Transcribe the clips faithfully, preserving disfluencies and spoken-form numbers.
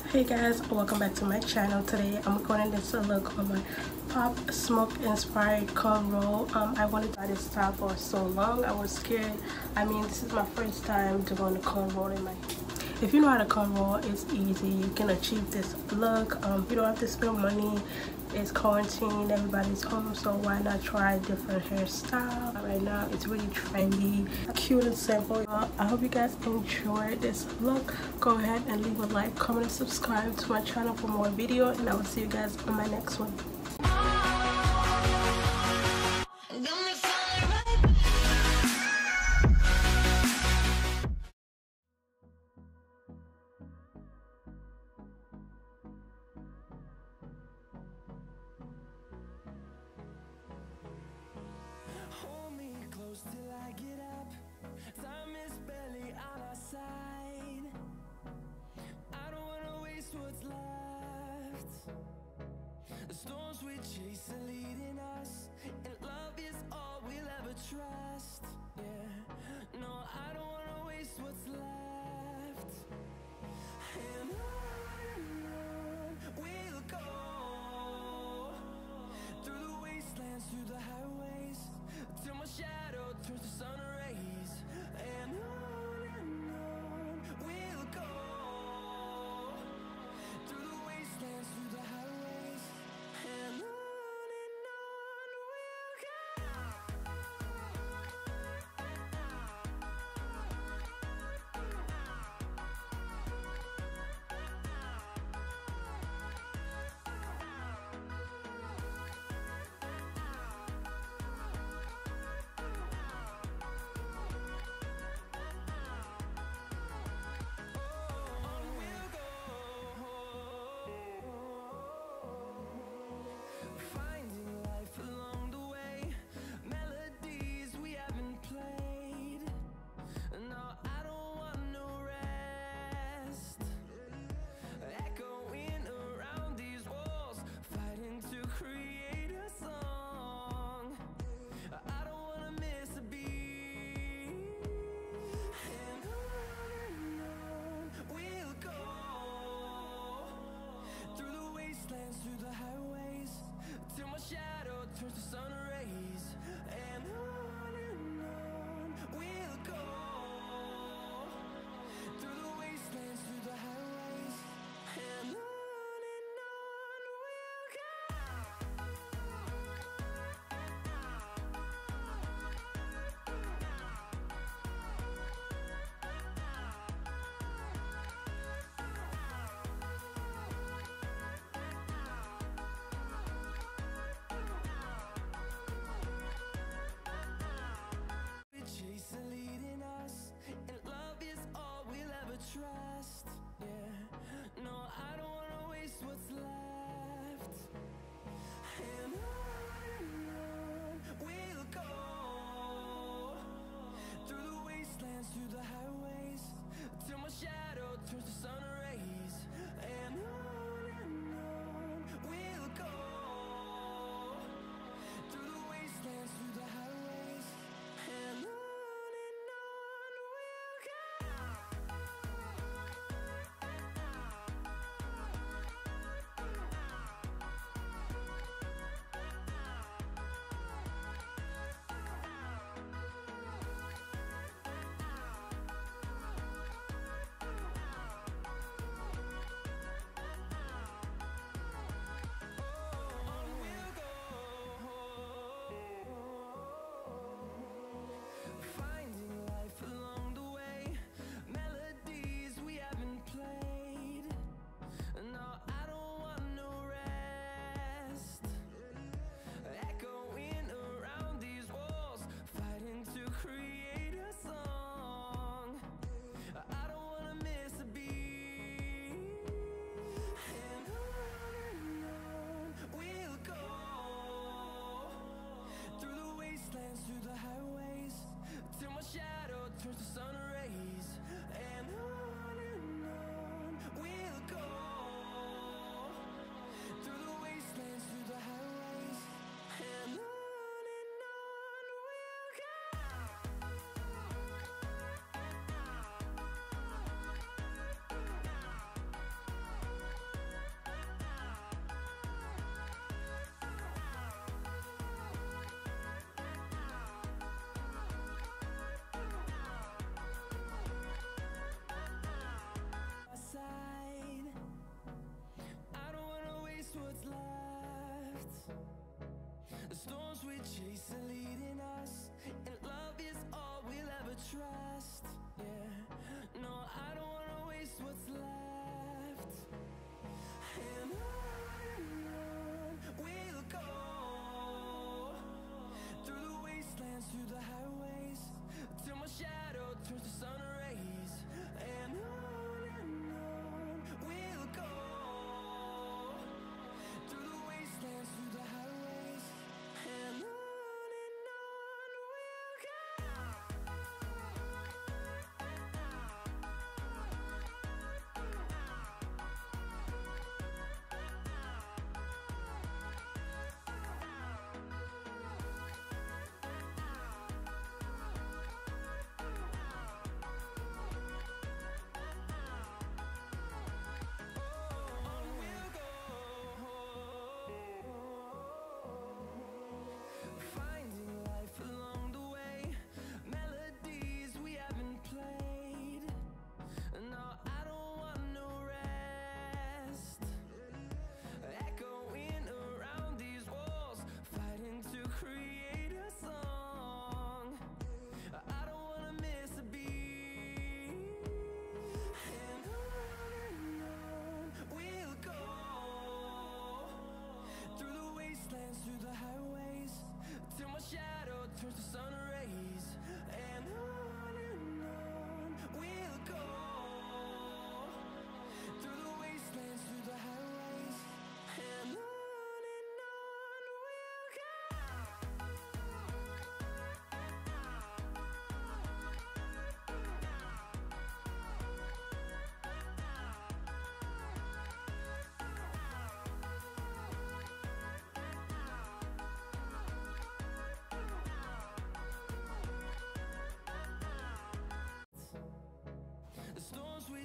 Hey guys, welcome back to my channel. Today I'm going to take a look on my Pop Smoke inspired cone roll. Um, I wanted to try this style for so long. I was scared. I mean, this is my first time doing the cone roll in my. If you know how to cone roll, it's easy. You can achieve this look. Um, you don't have to spend money. It's quarantine, everybody's home, so why not try a different hairstyle? Right now it's really trendy, cute and simple. uh, I hope you guys enjoyed this look. Go ahead and leave a like, comment, and subscribe to my channel for more video, and I will see you guys on my next one. Till I get up, time is barely on our side. I don't wanna waste what's left. The storms we chase are leading us, and love is all we'll ever trust. Yeah, no, I don't wanna waste what's left. And on and on we'll go, through the wastelands, through the highways, till my shadow turns to sun rays. And on and on we'll go, through the wastelands, through the highways. And on and on we'll go.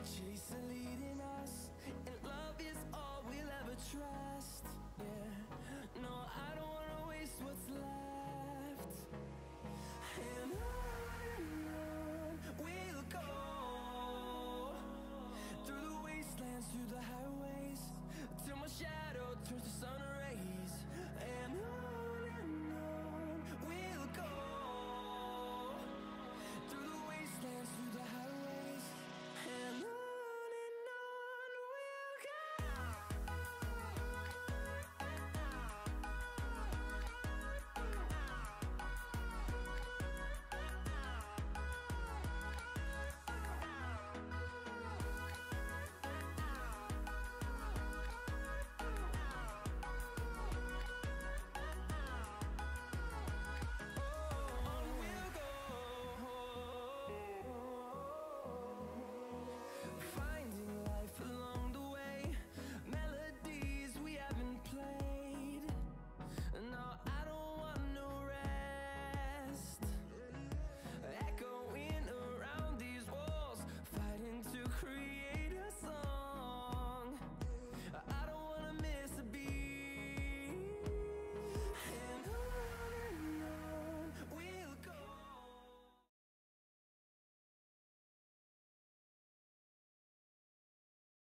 chase are leading